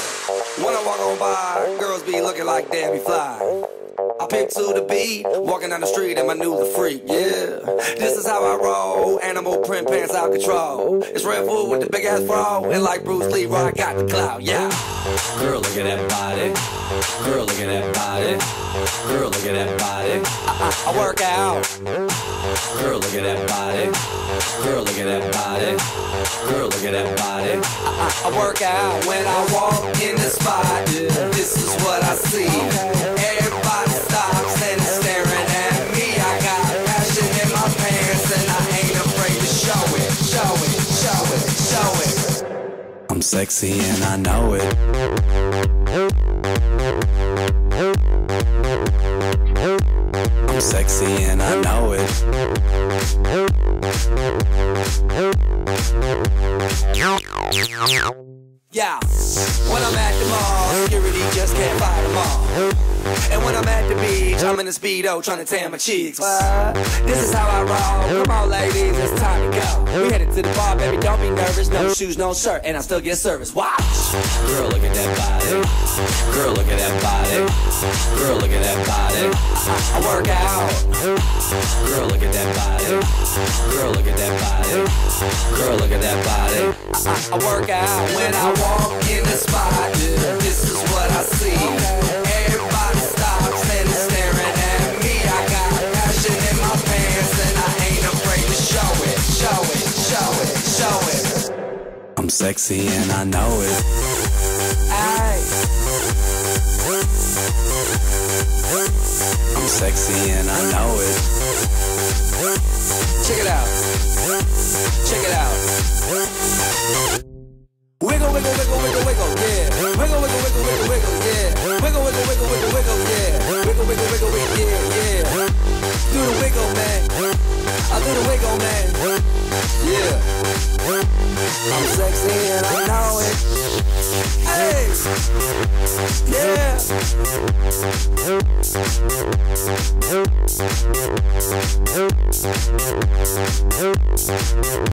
When I walk on by, girls be looking like Debbie Fly. I pick to the beat, walking down the street in my new lafreak, yeah. This is how I roll, animal print pants out control. It's Redfoo with the big ass bro, and like Bruce Leroy I got the clout, yeah. Girl, look at that body. Girl, look at that body. Girl, look at that body. I work out. Girl, look at that body. Girl, look at that body. Girl, look at that body. I work out when I walk in the spot. This is what I see. Everybody stops and is staring at me. I got passion in my pants and I ain't afraid to show it. Show it, show it, show it. I'm sexy and I know it. I'm sexy and I know it. Yeah, when I'm at the mall, security just can't fight them all. And when I'm at the beach, I'm in a Speedo trying to tan my cheeks. This is how I roll. Come on, ladies, it's time to go. We headed to the bar, baby, don't be nervous. No shoes, no shirt, and I still get service. Watch. Girl, look at that body. Girl, look at that body. Girl, look at that body. I work out. Girl, look at that body. Girl, look at that body. Girl, look at that body. I work out when I walk in the spot. This is what I see. Everybody stops and is staring at me. I got passion in my pants and I ain't afraid to show it. Show it, show it, show it. I'm sexy and I know it. Aye. I'm sexy and I know it. Check it out. Check it out. Wiggle, wiggle, wiggle, wiggle, wiggle, yeah. Wiggle, wiggle, wiggle, wiggle, wiggle, yeah. Wiggle, wiggle, wiggle, wiggle, wiggle, yeah. Wiggle, wiggle, wiggle, wiggle, yeah, yeah. Do the wiggle, man. I do the wiggle, man. Yeah. I'm sexy and I know it. Hey. Yeah.